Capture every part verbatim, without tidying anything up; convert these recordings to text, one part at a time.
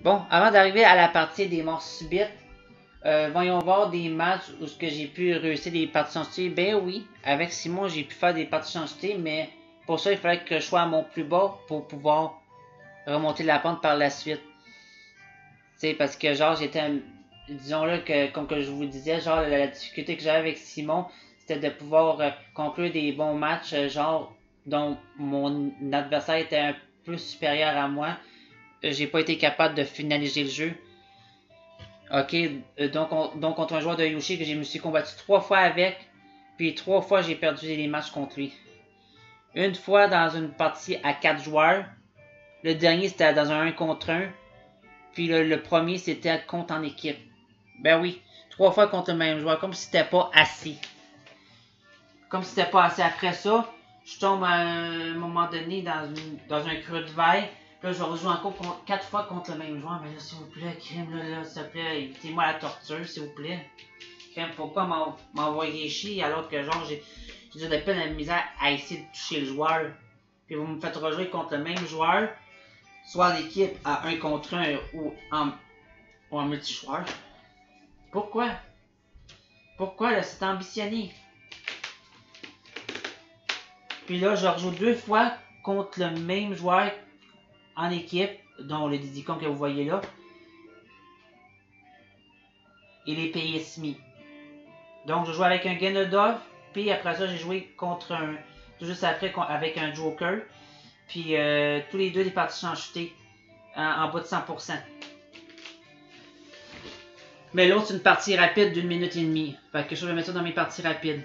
Bon, avant d'arriver à la partie des morts subites, euh, voyons voir des matchs où ce que j'ai pu réussir des parties changetées. Ben oui, avec Simon, j'ai pu faire des parties changetées, mais pour ça, il fallait que je sois à mon plus bas pour pouvoir remonter la pente par la suite. Tu sais, parce que genre, j'étais, disons-le, que comme que je vous disais, genre, la, la difficulté que j'avais avec Simon, c'était de pouvoir euh, conclure des bons matchs, euh, genre, dont mon adversaire était un peu supérieur à moi. Euh, J'ai pas été capable de finaliser le jeu. Ok, euh, donc, on, donc contre un joueur de Yoshi que je me suis combattu trois fois avec, puis trois fois j'ai perdu les matchs contre lui. Une fois dans une partie à quatre joueurs, le dernier c'était dans un un contre un, puis le, le premier c'était contre en équipe. Ben oui, trois fois contre le même joueur, comme si c'était pas assez. Comme si c'était pas assez. Après ça, je tombe à un moment donné dans, une, dans un creux de vague. Là, je rejoue encore contre, quatre fois contre le même joueur. Mais là, s'il vous plaît, crime, là, là s'il vous plaît, évitez-moi la torture, s'il vous plaît. Crime, pourquoi m'envoyer chier alors que, genre, j'ai de la peine à la misère à essayer de toucher le joueur. Puis vous me faites rejouer contre le même joueur, soit en équipe à un contre un ou en, ou en multijoueur. Pourquoi? Pourquoi, là, c'est ambitionné? Puis là, je rejoue deux fois contre le même joueur en équipe, dont le Didicon que vous voyez là. Et les P S M I. Donc, je joue avec un Ganondorf, puis après ça, j'ai joué contre un... Tout juste après, avec un Joker. Puis euh, tous les deux, les parties sont shootées en, en bas de cent pour cent. Mais l'autre, c'est une partie rapide d'une minute et demie. Fait que je vais mettre ça dans mes parties rapides.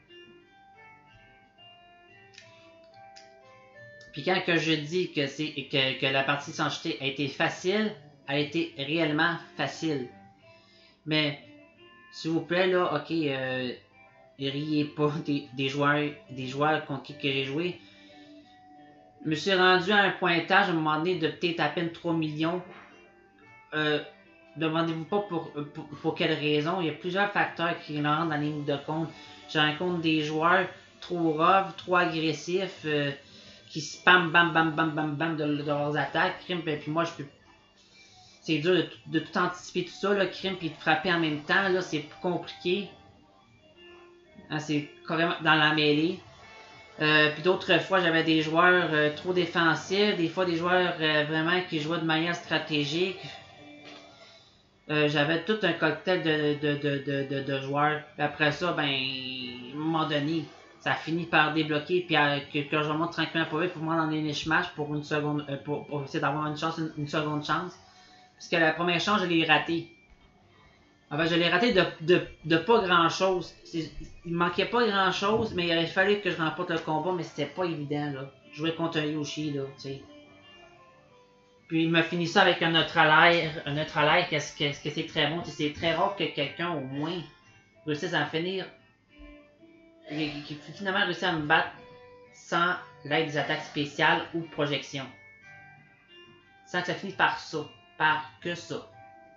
Puis quand que je dis que, c'est, que, que la partie sans jeter a été facile, a été réellement facile. Mais, s'il vous plaît, là, ok, euh, riez pas des, des joueurs des joueurs contre qui que j'ai joué. Je me suis rendu à un pointage à un moment donné de peut-être à peine trois millions. Euh, Demandez-vous pas pour, pour, pour quelle raison. Il y a plusieurs facteurs qui rentrent dans la ligne de compte. Je rencontre des joueurs trop rough, trop agressifs. Euh, qui spam bam bam bam bam bam de, de leurs attaques, crime, puis moi je peux. C'est dur de, de tout anticiper tout ça, là, crime, puis de frapper en même temps, là, c'est plus compliqué. Hein, c'est carrément dans la mêlée. Euh, puis d'autres fois, j'avais des joueurs euh, trop défensifs, des fois des joueurs euh, vraiment qui jouaient de manière stratégique. Euh, j'avais tout un cocktail de, de, de, de, de, de joueurs. Puis après ça, ben, à un moment donné, ça finit par débloquer, puis euh, que, que je remonte tranquillement pour eux pour moi dans les niche match pour une seconde, euh, pour, pour essayer d'avoir une chance, une, une seconde chance. Parce que la première chance, je l'ai ratée. En fait, je l'ai ratée de, de, de pas grand chose. Il manquait pas grand chose, mais il aurait fallu que je remporte le combat, mais c'était pas évident, là. Je jouais contre un Yoshi, là, tu sais. Puis il m'a fini ça avec un neutralaire. Un neutralaire, qu'est-ce que -ce que c'est très bon. C'est très rare que quelqu'un, au moins, réussisse à en finir. Qui finalement réussit à me battre sans l'aide des attaques spéciales ou projections. Sans que ça finisse par ça. Par que ça.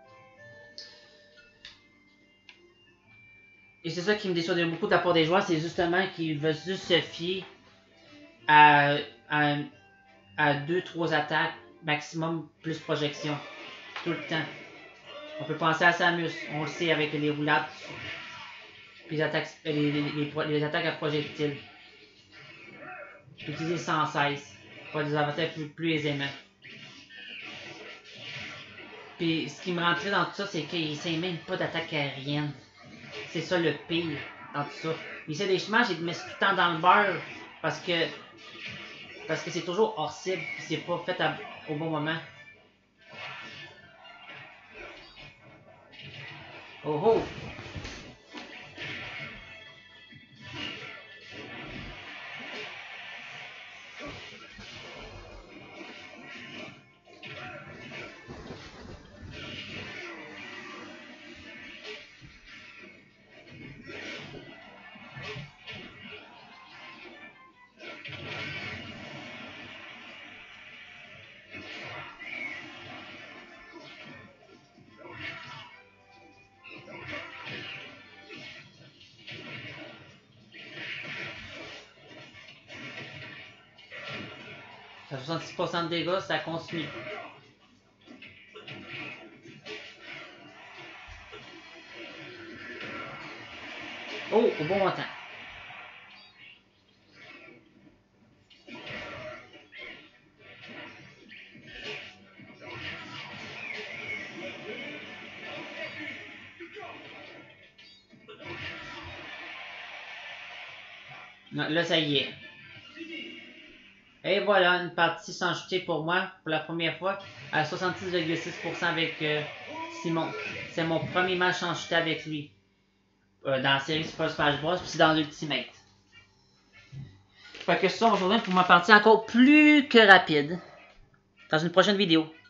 Et c'est ça qui me déçoit beaucoup de la part des joueurs, c'est justement qu'ils veulent juste se fier à, à, à deux trois attaques maximum plus projection. Tout le temps. On peut penser à Samus, on le sait avec les roulades. Puis les attaques, les, les, les, les attaques à projectiles. Utiliser sans cesse. Pour des avantages plus, plus aisément. Puis ce qui me rend triste dans tout ça, c'est qu'il essaie même pas d'attaque aérienne. C'est ça le pire dans tout ça. Il essaie des chemins, il met tout le temps dans le beurre. Parce que parce que c'est toujours hors cible, puis c'est pas fait à, au bon moment. Oh oh! À soixante-six pour cent de dégâts, ça continue. Oh, au bon temps. Non, là, ça y est. Et voilà, une partie sans chuter pour moi, pour la première fois, à soixante-six virgule six pour cent avec euh, Simon. C'est mon premier match sans chuter avec lui. Euh, dans la série Super Smash Bros. Puis c'est dans l'Ultimate. Fait que ça, on va se retrouver pour ma partie encore plus que rapide. Dans une prochaine vidéo.